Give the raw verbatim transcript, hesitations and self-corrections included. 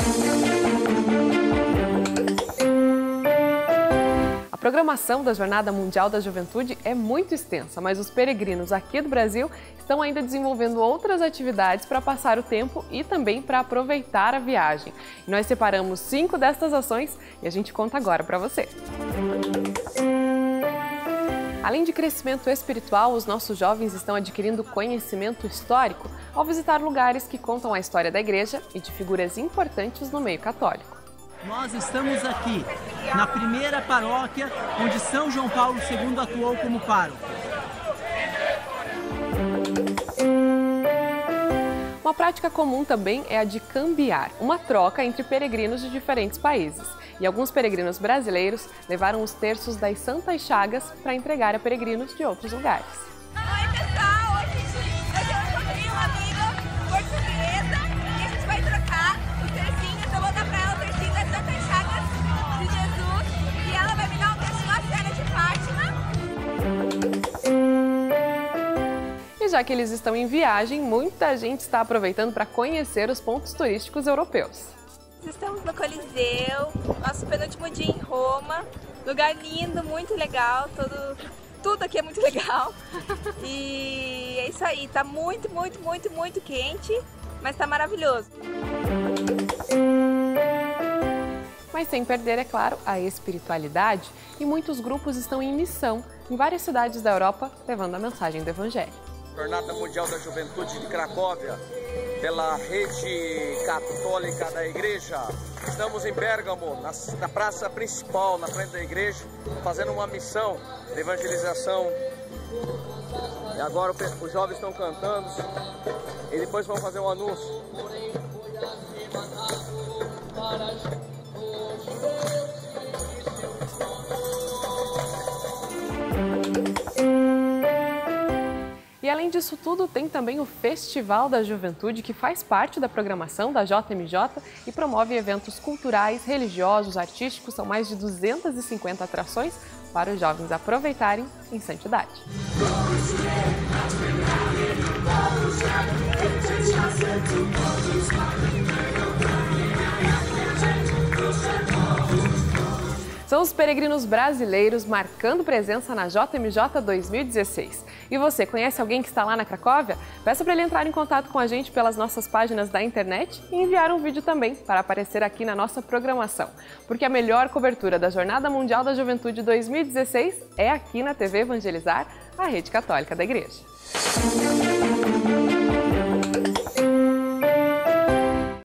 A programação da Jornada Mundial da Juventude é muito extensa, mas os peregrinos aqui do Brasil estão ainda desenvolvendo outras atividades para passar o tempo e também para aproveitar a viagem. E nós separamos cinco destas ações e a gente conta agora para você. Além de crescimento espiritual, os nossos jovens estão adquirindo conhecimento histórico ao visitar lugares que contam a história da igreja e de figuras importantes no meio católico. Nós estamos aqui, na primeira paróquia onde São João Paulo segundo atuou como pároco. Uma prática comum também é a de cambiar, uma troca entre peregrinos de diferentes países. E alguns peregrinos brasileiros levaram os terços das Santas Chagas para entregar a peregrinos de outros lugares. Oi pessoal, hoje, hoje eu encontrei uma amiga portuguesa e a gente vai trocar os tercinhos. Eu vou dar para ela o tercinho das Santas Chagas de Jesus e ela vai me dar um tercinho à Cena de Fátima. E já que eles estão em viagem, muita gente está aproveitando para conhecer os pontos turísticos europeus. Estamos no Coliseu, nosso penúltimo dia em Roma, lugar lindo, muito legal, todo, tudo aqui é muito legal. E é isso aí, tá muito, muito, muito, muito quente, mas tá maravilhoso. Mas sem perder, é claro, a espiritualidade, e muitos grupos estão em missão em várias cidades da Europa, levando a mensagem do Evangelho. Jornada Mundial da Juventude de Cracóvia, pela rede católica da igreja. Estamos em Bérgamo, na, na praça principal, na frente da igreja, fazendo uma missão de evangelização. E agora os jovens estão cantando e depois vão fazer um anúncio. E além disso tudo, tem também o Festival da Juventude, que faz parte da programação da J M J e promove eventos culturais, religiosos, artísticos. São mais de duzentas e cinquenta atrações para os jovens aproveitarem em santidade. São os peregrinos brasileiros marcando presença na J M J dois mil e dezesseis. E você, conhece alguém que está lá na Cracóvia? Peça para ele entrar em contato com a gente pelas nossas páginas da internet e enviar um vídeo também para aparecer aqui na nossa programação. Porque a melhor cobertura da Jornada Mundial da Juventude dois mil e dezesseis é aqui na T V Evangelizar, a rede católica da igreja.